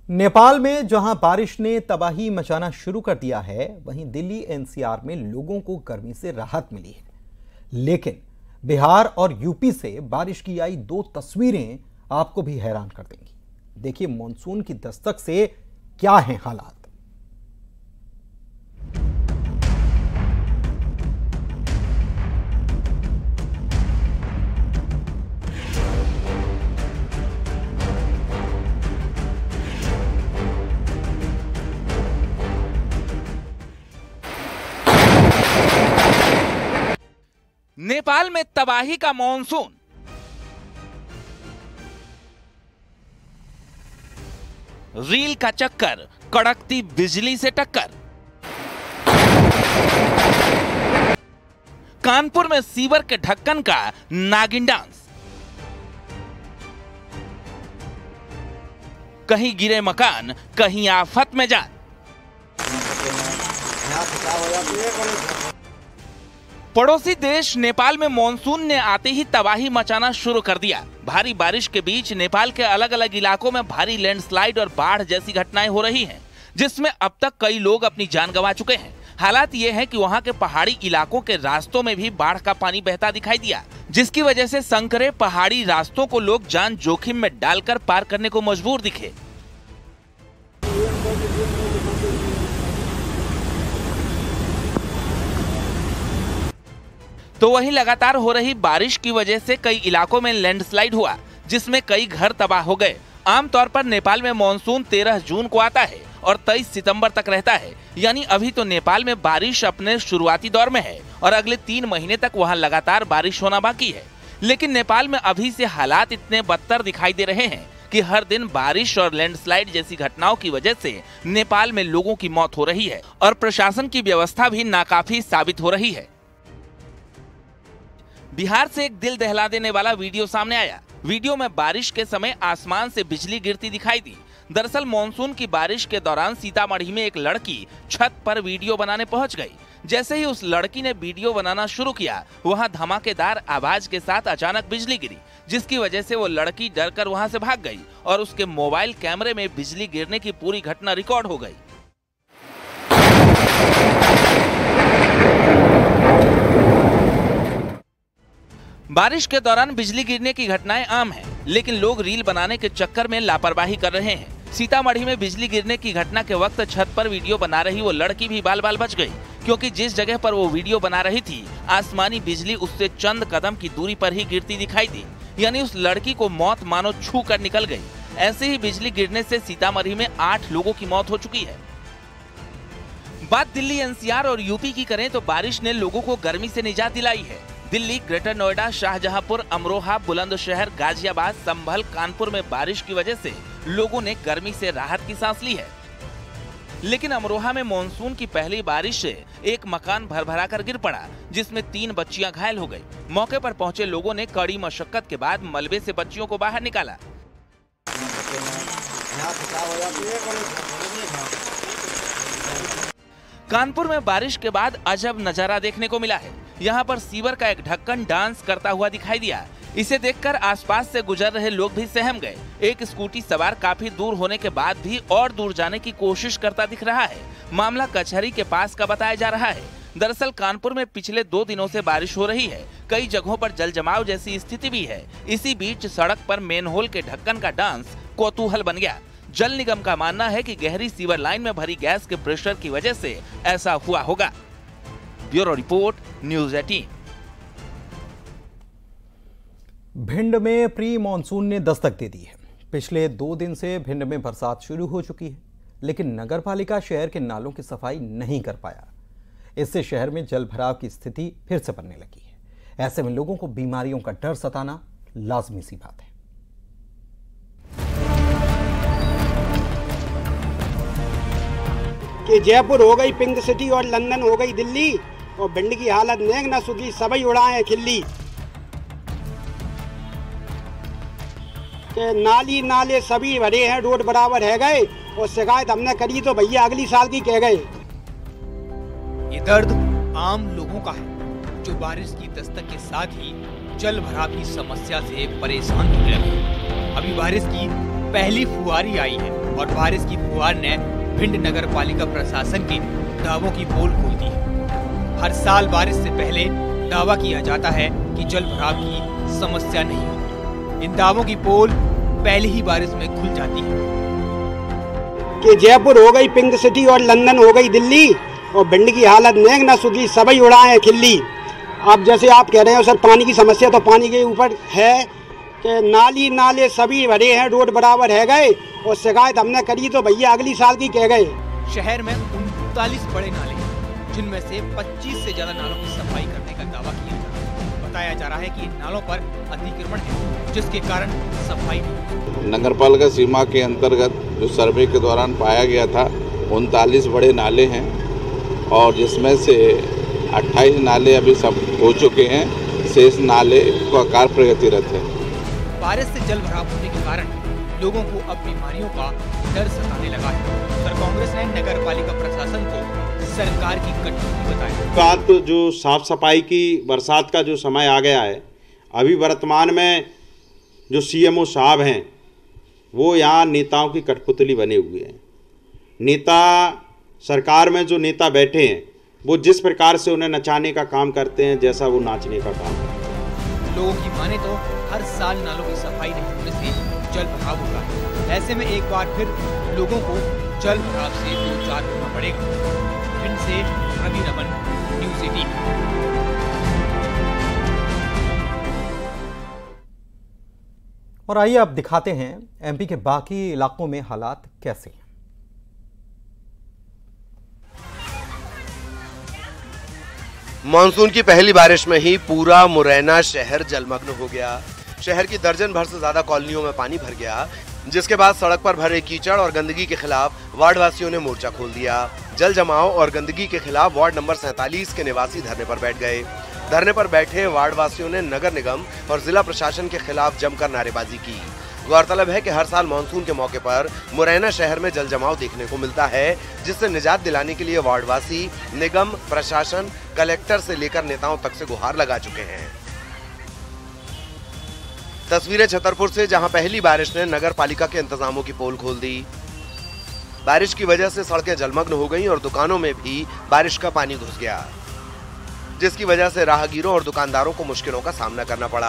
नेपाल में जहां बारिश ने तबाही मचाना शुरू कर दिया है, वहीं दिल्ली एनसीआर में लोगों को गर्मी से राहत मिली है। लेकिन बिहार और यूपी से बारिश की आई दो तस्वीरें आपको भी हैरान कर देंगी। देखिए मॉनसून की दस्तक से क्या हैं हालात। नेपाल में तबाही का मॉनसून। रील का चक्कर, कड़कती बिजली से टक्कर। कानपुर में सीवर के ढक्कन का नागिन डांस। कहीं गिरे मकान, कहीं आफत में जान। पड़ोसी देश नेपाल में मॉनसून ने आते ही तबाही मचाना शुरू कर दिया। भारी बारिश के बीच नेपाल के अलग अलग इलाकों में भारी लैंडस्लाइड और बाढ़ जैसी घटनाएं हो रही हैं, जिसमें अब तक कई लोग अपनी जान गंवा चुके हैं। हालात ये है कि वहां के पहाड़ी इलाकों के रास्तों में भी बाढ़ का पानी बहता दिखाई दिया, जिसकी वजह से संकरे पहाड़ी रास्तों को लोग जान जोखिम में डालकर पार करने को मजबूर दिखे। तो वहीं लगातार हो रही बारिश की वजह से कई इलाकों में लैंडस्लाइड हुआ, जिसमें कई घर तबाह हो गए। आमतौर पर नेपाल में मॉनसून 13 जून को आता है और 23 सितंबर तक रहता है, यानी अभी तो नेपाल में बारिश अपने शुरुआती दौर में है और अगले 3 महीने तक वहां लगातार बारिश होना बाकी है। लेकिन नेपाल में अभी से हालात इतने बदतर दिखाई दे रहे हैं कि हर दिन बारिश और लैंडस्लाइड जैसी घटनाओं की वजह से नेपाल में लोगों की मौत हो रही है और प्रशासन की व्यवस्था भी नाकाफी साबित हो रही है। बिहार से एक दिल दहला देने वाला वीडियो सामने आया। वीडियो में बारिश के समय आसमान से बिजली गिरती दिखाई दी। दरअसल मॉनसून की बारिश के दौरान सीतामढ़ी में एक लड़की छत पर वीडियो बनाने पहुंच गई। जैसे ही उस लड़की ने वीडियो बनाना शुरू किया, वहां धमाकेदार आवाज के साथ अचानक बिजली गिरी, जिसकी वजह से वो लड़की डरकर वहां से भाग गई और उसके मोबाइल कैमरे में बिजली गिरने की पूरी घटना रिकॉर्ड हो गई। बारिश के दौरान बिजली गिरने की घटनाएं आम हैं, लेकिन लोग रील बनाने के चक्कर में लापरवाही कर रहे हैं। सीतामढ़ी में बिजली गिरने की घटना के वक्त छत पर वीडियो बना रही वो लड़की भी बाल बाल बच गई, क्योंकि जिस जगह पर वो वीडियो बना रही थी, आसमानी बिजली उससे चंद कदम की दूरी पर ही गिरती दिखाई दी। यानी उस लड़की को मौत मानो छू कर निकल गई। ऐसे ही बिजली गिरने से सीतामढ़ी में 8 लोगों की मौत हो चुकी है। बात दिल्ली एनसीआर और यूपी की करें तो बारिश ने लोगों को गर्मी से निजात दिलाई है। दिल्ली, ग्रेटर नोएडा, शाहजहांपुर, अमरोहा, बुलंदशहर, गाजियाबाद, संभल, कानपुर में बारिश की वजह से लोगों ने गर्मी से राहत की सांस ली है। लेकिन अमरोहा में मॉनसून की पहली बारिश से एक मकान भरभरा कर गिर पड़ा, जिसमें 3 बच्चियां घायल हो गई। मौके पर पहुंचे लोगों ने कड़ी मशक्कत के बाद मलबे से बच्चियों को बाहर निकाला। कानपुर में बारिश के बाद अजब नजारा देखने को मिला है। यहाँ पर सीवर का एक ढक्कन डांस करता हुआ दिखाई दिया। इसे देखकर आसपास से गुजर रहे लोग भी सहम गए। एक स्कूटी सवार काफी दूर होने के बाद भी और दूर जाने की कोशिश करता दिख रहा है। मामला कचहरी के पास का बताया जा रहा है। दरअसल कानपुर में पिछले 2 दिनों से बारिश हो रही है। कई जगहों पर जल जमाव जैसी स्थिति भी है। इसी बीच सड़क पर मेनहोल के ढक्कन का डांस कौतूहल बन गया। जल निगम का मानना है कि गहरी सीवर लाइन में भरी गैस के प्रेशर की वजह से ऐसा हुआ होगा। Bureau report, news 18। भिंड में प्री मॉनसून ने दस्तक दे दी है। पिछले 2 दिन से भिंड में बरसात शुरू हो चुकी है, लेकिन नगरपालिका शहर के नालों की सफाई नहीं कर पाया। इससे शहर में जल भराव की स्थिति फिर से बनने लगी है। ऐसे में लोगों को बीमारियों का डर सताना लाजमी सी बात है। कि जयपुर हो गई पिंक सिटी और लंदन हो गई दिल्ली, और भिंड की हालत नेक न सुधी, सभी उड़ाए खिल्ली। कि नाली नाले सभी भरे हैं, रोड बराबर है गए, और शिकायत हमने करी तो भैया अगली साल की कह गए। ये दर्द आम लोगों का है, जो बारिश की दस्तक के साथ ही जल भराव की समस्या से परेशान हो रहे हैं। अभी बारिश की पहली फुहारी आई है और बारिश की फुहार ने भिंड नगर पालिका प्रशासन के दावों की पोल खोल दी है। हर साल बारिश से पहले दावा किया जाता है कि जल भराव की समस्या नहीं होगी। इन दावों की पोल पहली ही बारिश में खुल जाती है कि जयपुर हो गई पिंक सिटी और लंदन हो गई दिल्ली और भिंड की हालत नेक न सुधरी सबई उड़ाए खिल्ली। अब जैसे आप कह रहे हो सर पानी की समस्या, तो पानी के ऊपर है कि नाली नाले सभी भरे हैं, रोड बराबर है गए और शिकायत हमने करी तो भैया अगली साल की कह गए। शहर में 39 बड़े नाले हैं जिनमें से 25 से ज्यादा नालों की सफाई करने का दावा किया जा रहा है। बताया जा रहा है कि इन नालों पर अतिक्रमण है जिसके कारण सफाई नहीं। नगरपालिका सीमा के अंतर्गत जो सर्वे के दौरान पाया गया था 39 बड़े नाले हैं और जिसमें से 28 नाले अभी सब हो चुके हैं, शेष नाले का कार्य प्रगतिरत है। बारिश से जल भराव होने के कारण लोगों को अब बीमारियों का डर सताने लगा है। उधर कांग्रेस ने नगर पालिका प्रशासन को सरकार की कटौती बताई। बात जो साफ सफाई की बरसात का जो समय आ गया है, अभी वर्तमान में जो सीएमओ साहब हैं वो यहाँ नेताओं की कठपुतली बने हुए हैं। नेता सरकार में जो नेता बैठे हैं वो जिस प्रकार से उन्हें नचाने का काम करते हैं, जैसा वो नाचने का काम करते हैं। लोगों की माने तो हर साल नालों की सफाई नहीं होने से जल भराव होता है। ऐसे में एक बार फिर लोगों को जल भराव से दो चार होना पड़ेगा। भिंड से रवि रमन, न्यूज़ 18। और आइए अब दिखाते हैं एमपी के बाकी इलाकों में हालात कैसे हैं। मानसून की पहली बारिश में ही पूरा मुरैना शहर जलमग्न हो गया। शहर की दर्जन भर से ज्यादा कॉलोनियों में पानी भर गया, जिसके बाद सड़क पर भरे कीचड़ और गंदगी के खिलाफ वार्ड वासियों ने मोर्चा खोल दिया। जल जमाव और गंदगी के खिलाफ वार्ड नंबर 47 के निवासी धरने पर बैठ गए। धरने पर बैठे वार्ड वासियों ने नगर निगम और जिला प्रशासन के खिलाफ जमकर नारेबाजी की। गौरतलब है कि हर साल मानसून के मौके पर मुरैना शहर में जल जमाव देखने को मिलता है, जिससे निजात दिलाने के लिए वार्डवासी निगम, प्रशासन, कलेक्टर से लेकर नेताओं तक से गुहार लगा चुके हैं। तस्वीरें छतरपुर से, जहां पहली बारिश ने नगर पालिका के इंतजामों की पोल खोल दी। बारिश की वजह से सड़कें जलमग्न हो गईं और दुकानों में भी बारिश का पानी घुस गया, जिसकी वजह से राहगीरों और दुकानदारों को मुश्किलों का सामना करना पड़ा।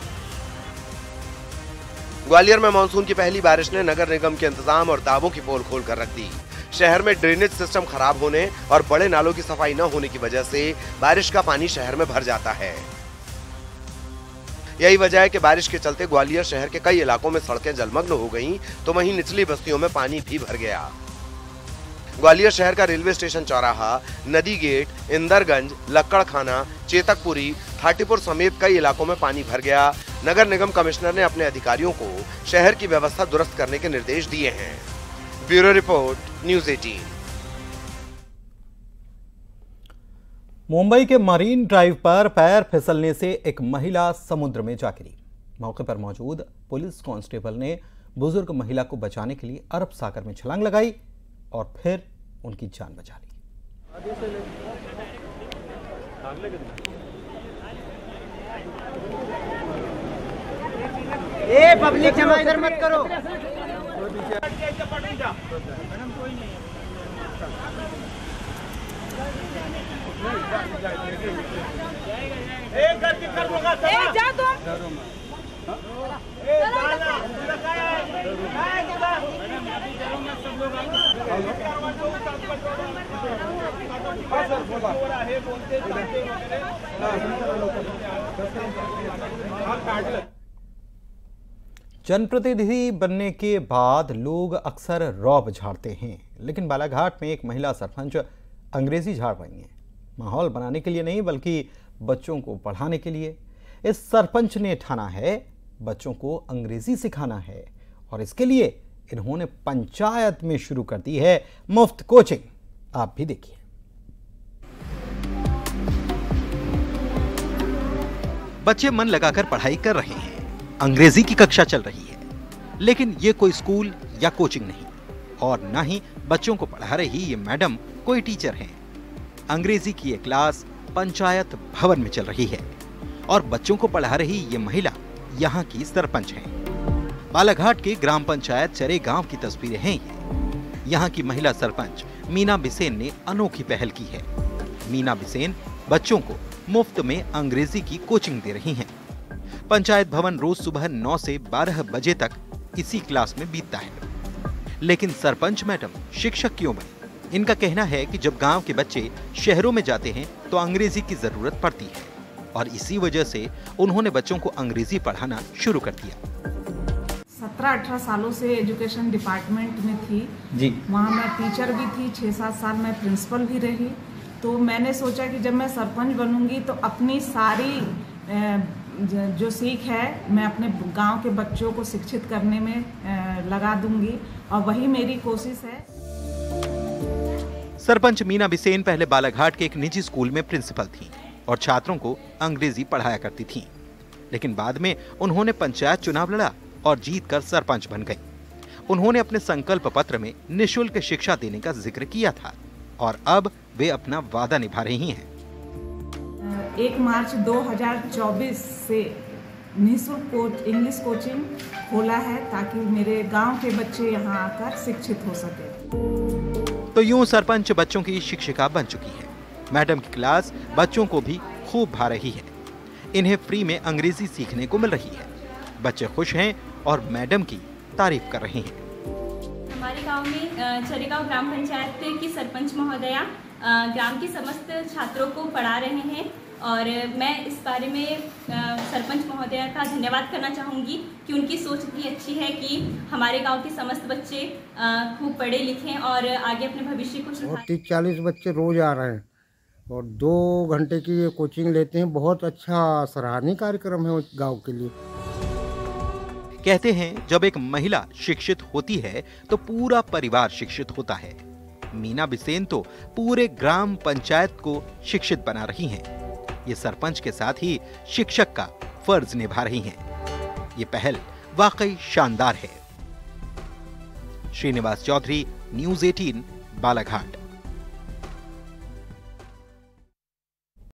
ग्वालियर में मानसून की पहली बारिश ने नगर निगम के इंतजाम और दावों की पोल खोल कर रख दी। शहर में ड्रेनेज सिस्टम खराब होने और बड़े नालों की सफाई न होने की वजह से बारिश का पानी शहर में भर जाता है। यही वजह है कि बारिश के चलते ग्वालियर शहर के कई इलाकों में सड़कें जलमग्न हो गईं, तो वहीं निचली बस्तियों में पानी भी भर गया। ग्वालियर शहर का रेलवे स्टेशन चौराहा, नदी गेट, इंदरगंज, लक्कड़खाना, चेतकपुरी, थाटीपुर समेत कई इलाकों में पानी भर गया। नगर निगम कमिश्नर ने अपने अधिकारियों को शहर की व्यवस्था दुरुस्त करने के निर्देश दिए हैं। Bureau report, news 18। मुंबई के मरीन ड्राइव पर पैर फिसलने से एक महिला समुद्र में जा गिरी। मौके पर मौजूद पुलिस कांस्टेबल ने बुजुर्ग महिला को बचाने के लिए अरब सागर में छलांग लगाई और फिर उनकी जान बचा ली। ए पब्लिक जमा इधर मत करो। जा तुम। जनप्रतिनिधि बनने के बाद लोग अक्सर रौब झाड़ते हैं, लेकिन बालाघाट में एक महिला सरपंच अंग्रेजी झाड़ रही हैं। माहौल बनाने के लिए नहीं बल्कि बच्चों को पढ़ाने के लिए। इस सरपंच ने ठाना है बच्चों को अंग्रेजी सिखाना है और इसके लिए इन्होंने पंचायत में शुरू कर दी है मुफ्त कोचिंग। आप भी देखिए। बच्चे मन लगाकर पढ़ाई कर रहे हैं, अंग्रेजी की कक्षा चल रही है, लेकिन ये कोई स्कूल या कोचिंग नहीं और ना ही बच्चों को पढ़ा रही ये मैडम कोई टीचर हैं। अंग्रेजी की ये क्लास पंचायत भवन में चल रही है और बच्चों को पढ़ा रही ये महिला यहाँ की सरपंच हैं। बालाघाट के ग्राम पंचायत चरे गांव की तस्वीरें हैं ये। यहाँ की महिला सरपंच मीना बिसेन ने अनोखी पहल की है। मीना बिसेन बच्चों को मुफ्त में अंग्रेजी की कोचिंग दे रही हैं। पंचायत भवन रोज सुबह 9 से 12 बजे तक इसी क्लास में बीतता है। लेकिन सरपंच मैडम शिक्षक क्यों बनी? इनका कहना है कि जब गांव के बच्चे शहरों में जाते हैं तो अंग्रेजी की जरूरत पड़ती है और इसी वजह से उन्होंने बच्चों को अंग्रेजी पढ़ाना शुरू कर दिया। 17-18 सालों से एजुकेशन डिपार्टमेंट में थी जी। वहाँ मैं टीचर भी थी, 6-7 साल मैं प्रिंसिपल भी रही। तो मैंने सोचा कि जब मैं सरपंच बनूंगी तो अपनी सारी जो सीख है मैं अपने गांव के बच्चों को शिक्षित करने में लगा दूंगी और वही मेरी कोशिश है। सरपंच मीना बिसेन पहले बालाघाट के एक निजी स्कूल में प्रिंसिपल थीं और छात्रों को अंग्रेजी पढ़ाया करती थीं। लेकिन बाद में उन्होंने पंचायत चुनाव लड़ा और जीतकर सरपंच बन गई। उन्होंने अपने संकल्प पत्र में निःशुल्क शिक्षा देने का जिक्र किया था और अब वे अपना वादा निभा रही हैं। 1 मार्च 2024 से निःशुल्क इंग्लिश कोचिंग खोला है ताकि मेरे गांव के बच्चे यहां आकर शिक्षित हो सके। तो यूं सरपंच बच्चों की शिक्षिका बन चुकी है। मैडम की क्लास बच्चों को भी खूब भा रही है। इन्हें फ्री में अंग्रेजी सीखने को मिल रही है। बच्चे खुश हैं और मैडम की तारीफ कर रहे हैं। हमारे गांव में चरेगांव ग्राम पंचायत की सरपंच महोदया ग्राम के समस्त छात्रों को पढ़ा रहे हैं और मैं इस बारे में सरपंच महोदया का धन्यवाद करना चाहूँगी कि उनकी सोच इतनी अच्छी है कि हमारे गांव के समस्त बच्चे खूब पढ़े लिखें और आगे अपने भविष्य को सुधारें। 30-40 बच्चे रोज आ रहे हैं और 2 घंटे की ये कोचिंग लेते हैं। बहुत अच्छा सराहनीय कार्यक्रम है गाँव के लिए। कहते हैं जब एक महिला शिक्षित होती है तो पूरा परिवार शिक्षित होता है। मीना बिसेन तो पूरे ग्राम पंचायत को शिक्षित बना रही हैं। ये सरपंच के साथ ही शिक्षक का फर्ज निभा रही हैं। ये पहल वाकई शानदार है। श्रीनिवास चौधरी, न्यूज़ 18, बालाघाट।